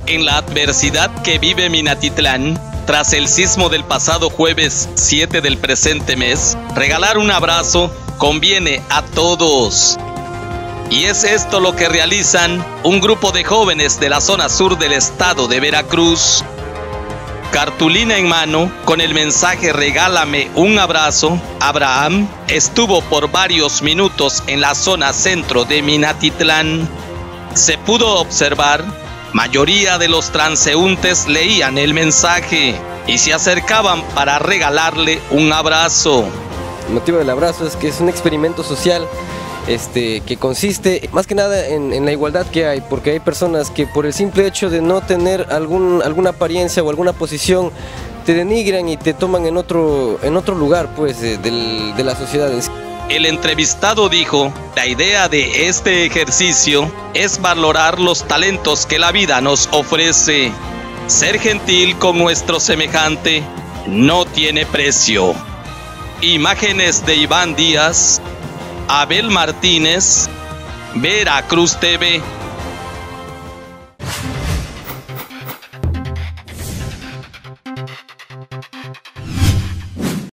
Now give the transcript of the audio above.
En la adversidad que vive Minatitlán, tras el sismo del pasado jueves 7 del presente mes, regalar un abrazo conviene a todos. Y es esto lo que realizan un grupo de jóvenes de la zona sur del estado de Veracruz. Cartulina en mano, con el mensaje "Regálame un abrazo", Abraham estuvo por varios minutos en la zona centro de Minatitlán. Se pudo observar, mayoría de los transeúntes leían el mensaje y se acercaban para regalarle un abrazo. El motivo del abrazo es que es un experimento social que consiste más que nada en la igualdad que hay, porque hay personas que por el simple hecho de no tener alguna apariencia o alguna posición te denigran y te toman en otro lugar pues, de la sociedad en sí. El entrevistado dijo: la idea de este ejercicio es valorar los talentos que la vida nos ofrece. Ser gentil con nuestro semejante no tiene precio. Imágenes de Iván Díaz, Abel Martínez, Veracruz TV.